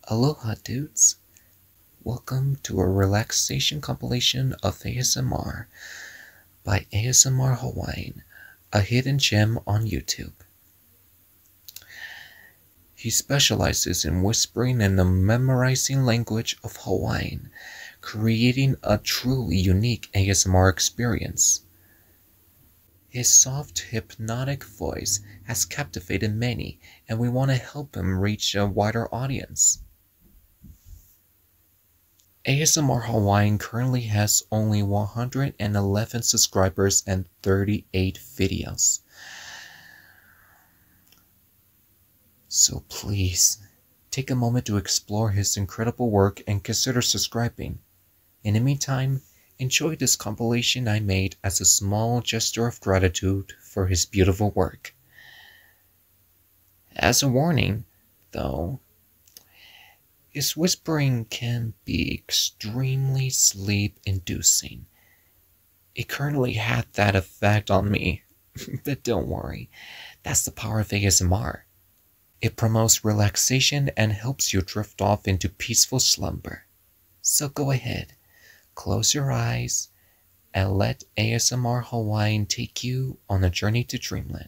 Aloha dudes! Welcome to a relaxation compilation of ASMR by ASMR Hawaiian, a hidden gem on YouTube. He specializes in whispering and the memorizing language of Hawaiian, creating a truly unique ASMR experience. His soft, hypnotic voice has captivated many, and we want to help him reach a wider audience. ASMR Hawaiian currently has only 111 subscribers and 38 videos. So please, take a moment to explore his incredible work and consider subscribing. In the meantime, enjoy this compilation I made as a small gesture of gratitude for his beautiful work. As a warning, though, his whispering can be extremely sleep-inducing. It currently had that effect on me, but don't worry, that's the power of ASMR. It promotes relaxation and helps you drift off into peaceful slumber. So go ahead, close your eyes, and let ASMR Hawaiian take you on a journey to dreamland.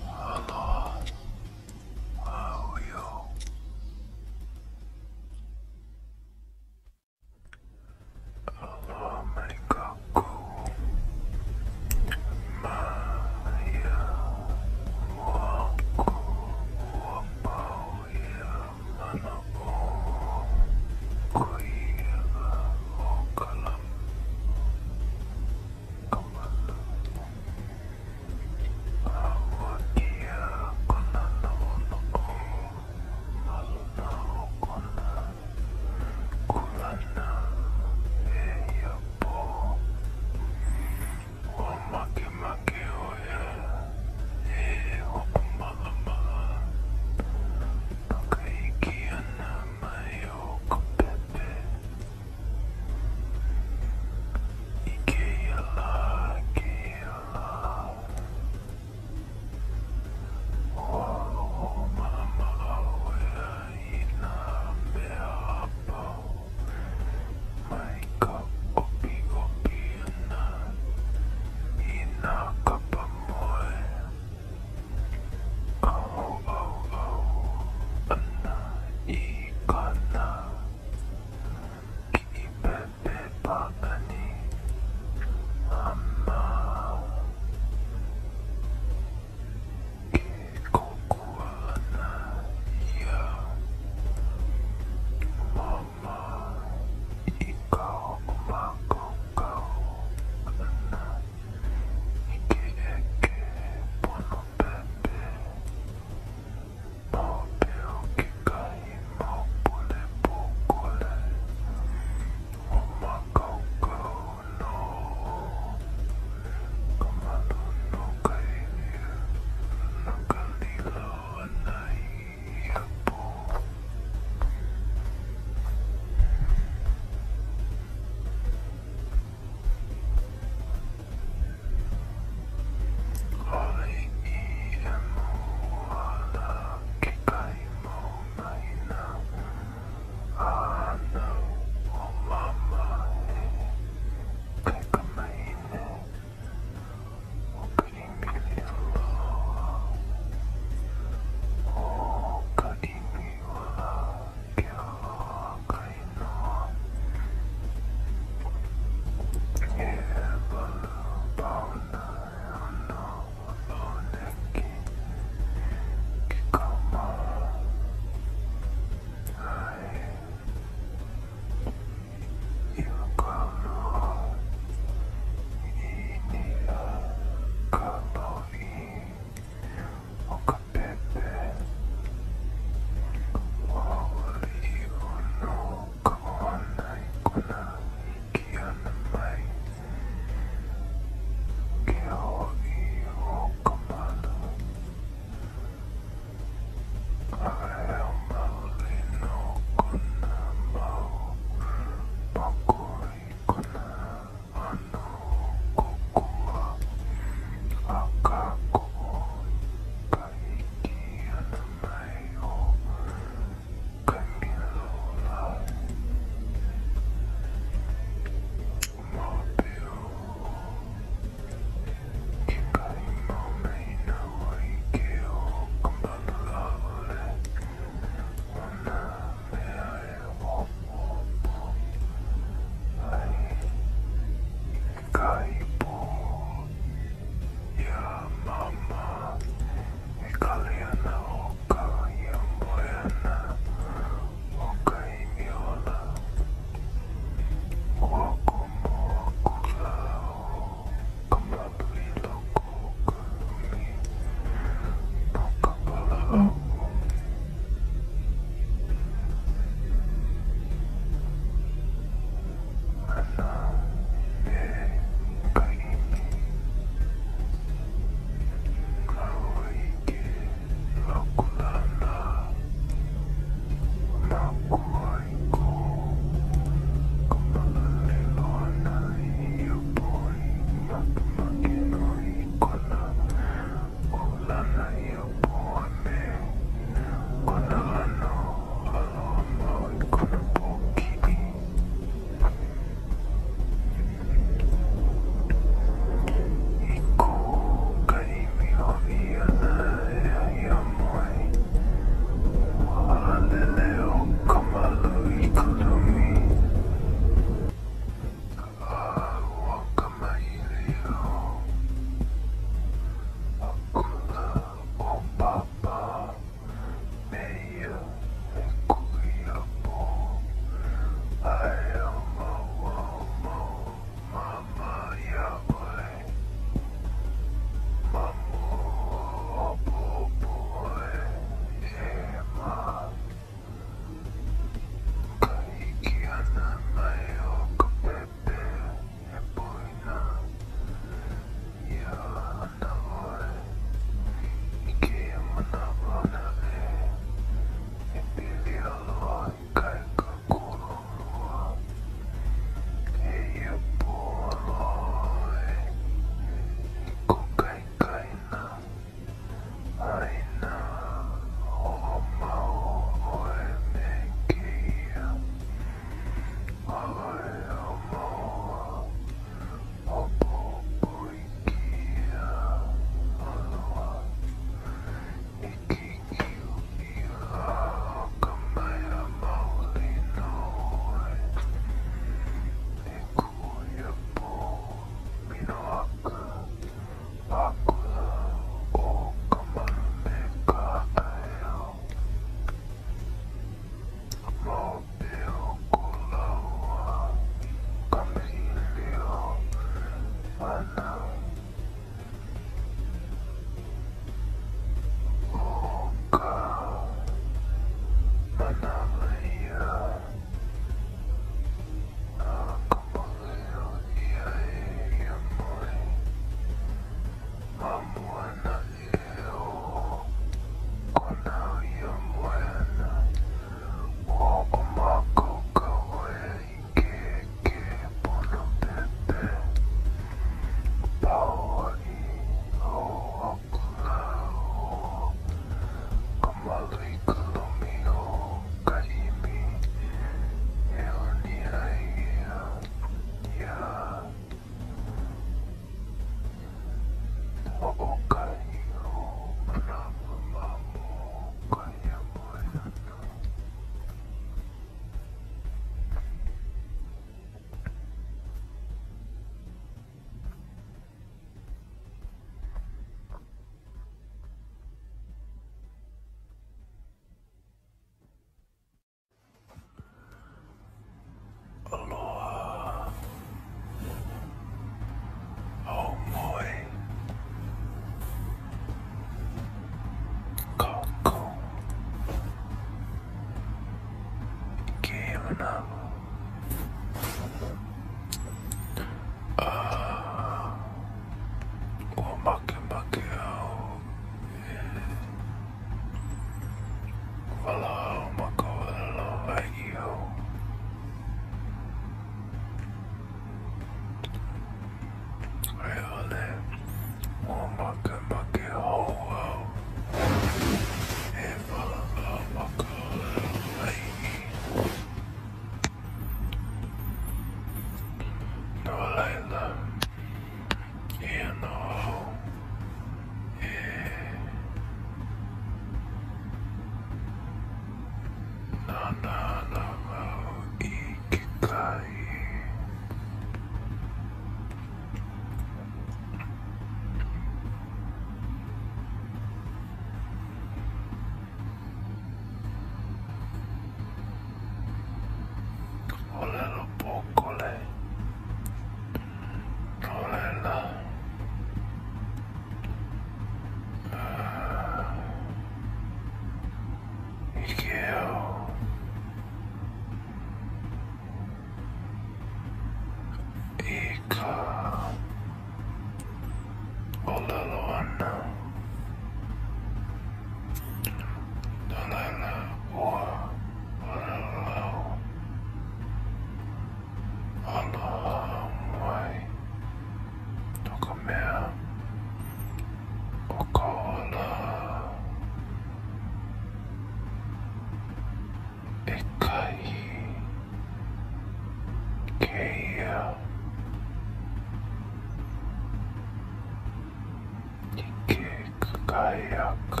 Ike kakayaka.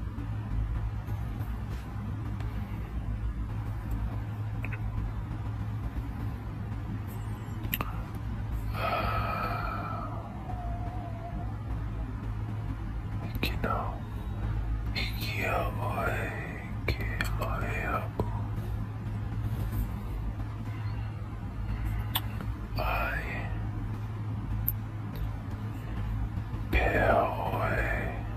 Ikino. Ikia oe ke oe aku. Ai. Pea oe.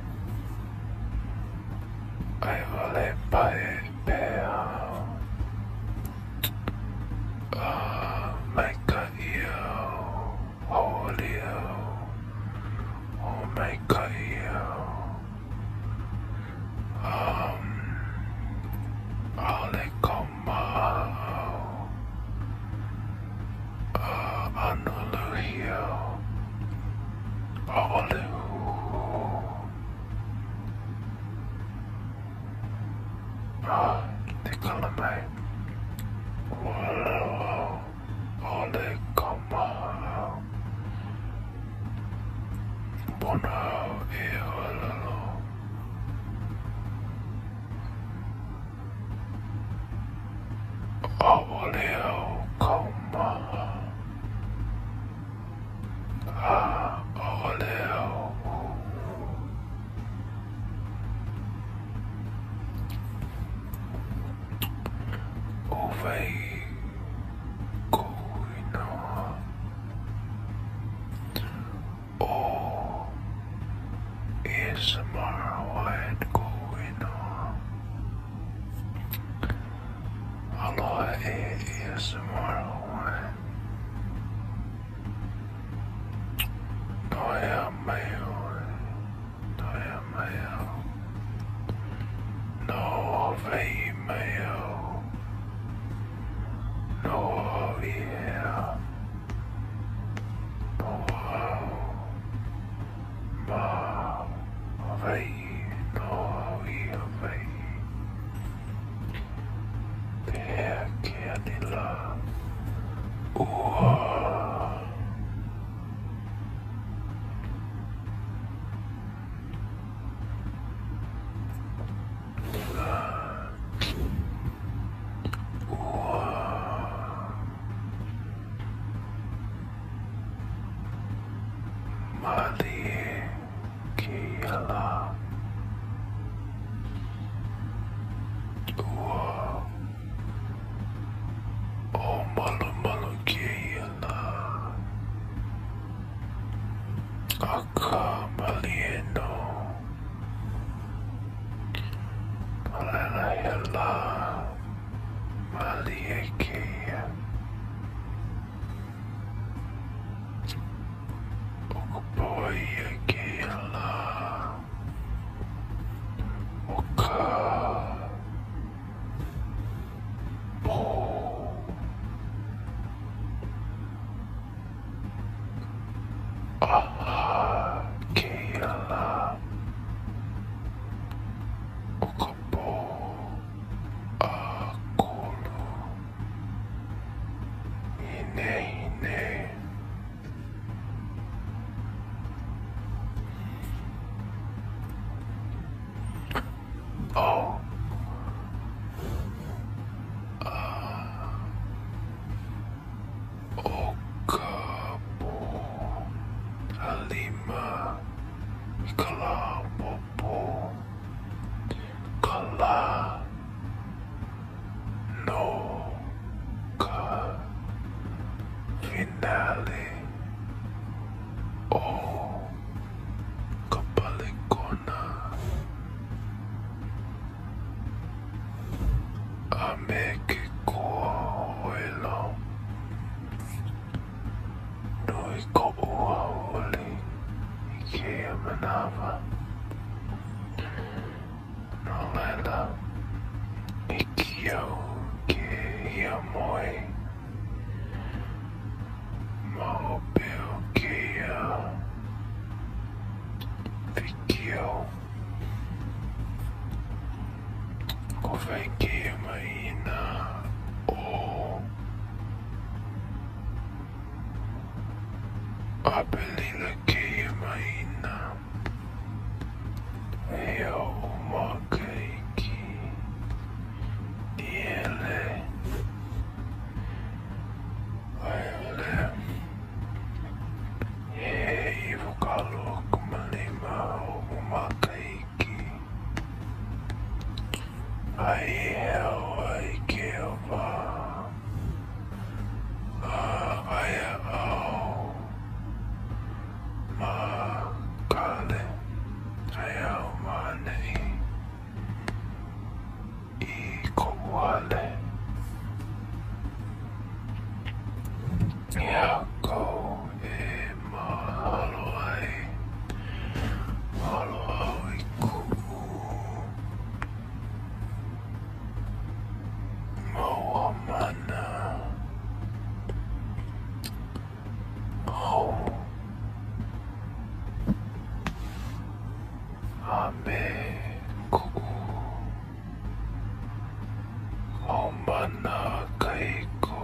Ai ole pae pea. Mai ka ia. Holio. Oh my god, ale komao, anuluhio, olu, te kalamai, walo, ale komao, bonao e ʻōlelo. ʻōlelo komaha. ʻōlelo. Owei koinoa. O ASMR Hawaiian koinoa. Aloha e ASMR Hawaiian. Noia mai oe. Noia mai au. No Hawaiʻi mai au. No ia. No au. Ma Hawaiʻi. No i Hawaiʻi. Pea ke anila. Ua. Mali ki ala. Ua. O malu malu ki ala. Aka mali e no. Malala e la. Mali e ki. Okupoi e ki ala. Oka. Po. Aha ki ala. Okapo. Akolu. Ine ine. Oh. Okapo. Halima. Kala popo. Kala. No. Ka. Finale. Oh. Kapalikona. Ameke koa ʻōlelo. Nui ko ua oli I keia manawa. No laila, I kiau ke ia moe. Ma o peo keia whikiau. Ko whai keia mai ina o Apelila keia mai ina Eo Makeiki Niele Aiole He Ivukalo Kumalima Umakeiki Ai Heo Ai Keova Aya Ao Ma Kale Ayau Manei I Kowale Yako E Mahalo Ai Mahalo Au I Ku'u Moamana Ho Ame Ku'u Omana Kaiko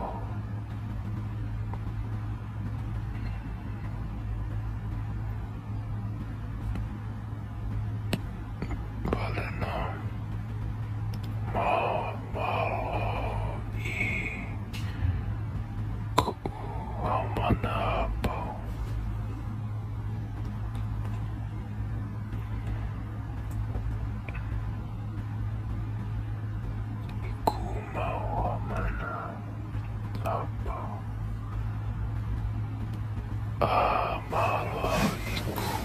Valena Malo I Ku'u Omana Po Kuma Omana Apo Malo I Ku'u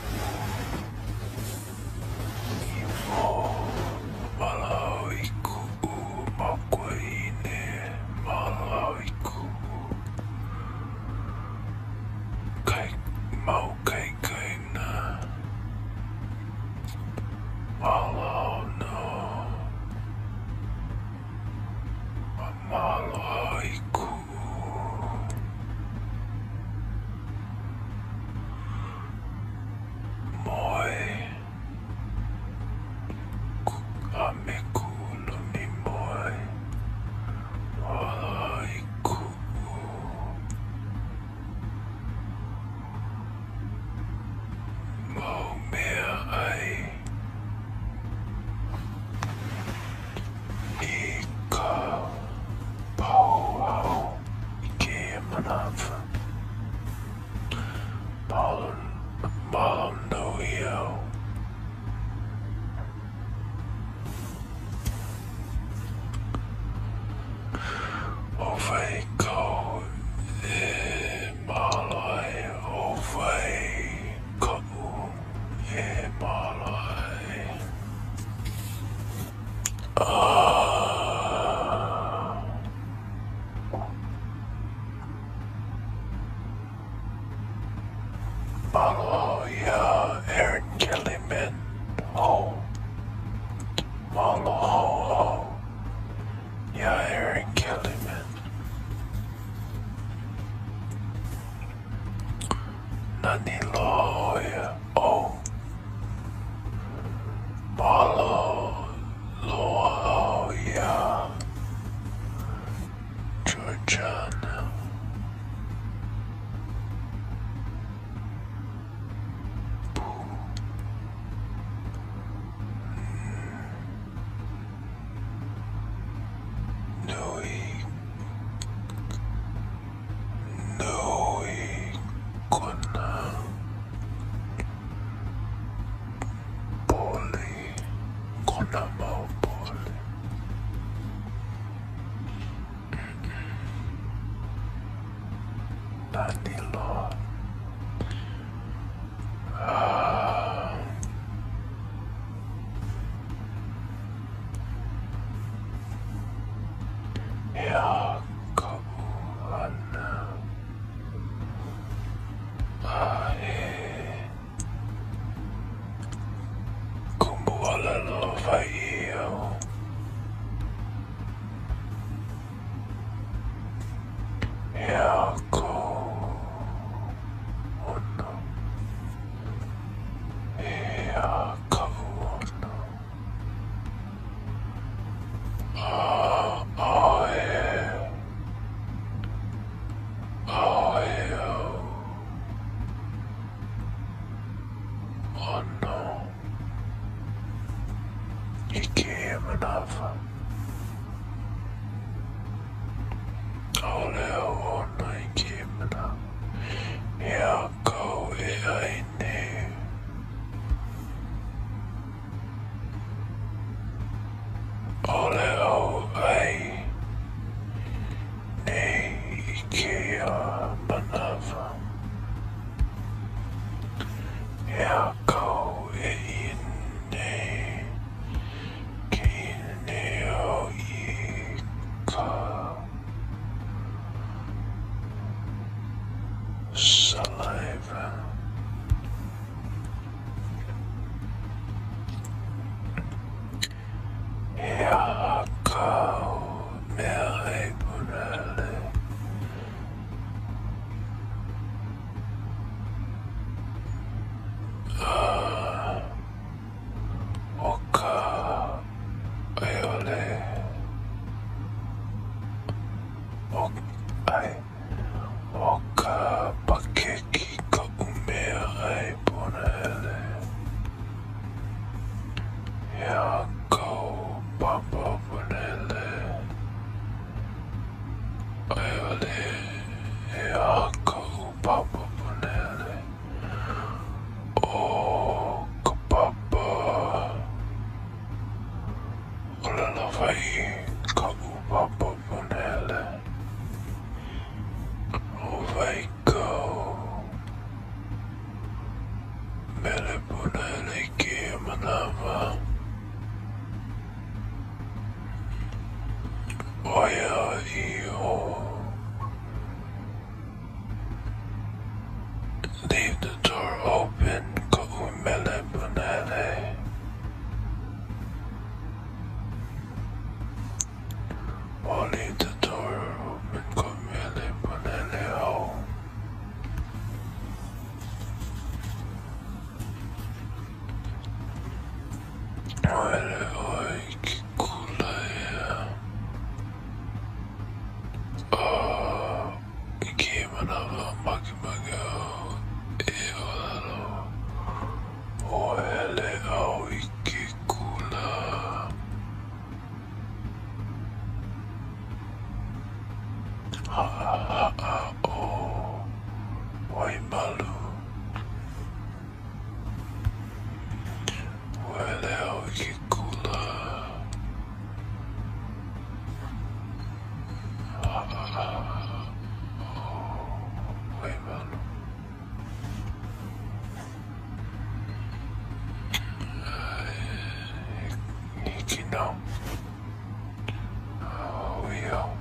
Ivo Malo I Ku'u Makuaine Malo I Ku'u Kai Mau Kai Kaina Malo no Malo I Ku'u Moi Ame Ku'u Mi Moi Malo I Ku'u Mo Mea Ai Ika Pauau Ike Manafa Malam no Io Ovai Ko E Malai Ovai Ko E Malai Malo Ya Aaron Kellyman Ho Malo Ho Ya Aaron Kellyman Nani Loya O Malo Loya Georgiana Nui Kona Poli Kona Mau Poli Nani Lo Ya Kauana Ae ʻōlelo whaiio. Hea ko ono. Hea ka ono. Ike Manava. ʻōlelo ona Ike Manava. Ea kau e ai nei. ʻōlelo ai nei Ike Manava. Ea kau e I nei. Ke nei o I ka saliva. Ea kau mea e punale. O ka aiole. O ka pakeki ka umea ai punale. Ea kau papa punale. Aiole. Ea kau papa punale. O ka papa. ʻōlelo wai ka papa punale. O wai kau. Mele punale ke manawa. Oia I o. Leave the door open, ka mele punale. Or leave the door open, ka mele punale ho. Oele oi ki kula ea. Ike manawa makimaki au e ʻōlelo. Oele au I ke kula. Haʻahaʻa o Waimalu. Oele au I ke kula. Haʻahaʻa o Waimalu. Hiki no. Au iau.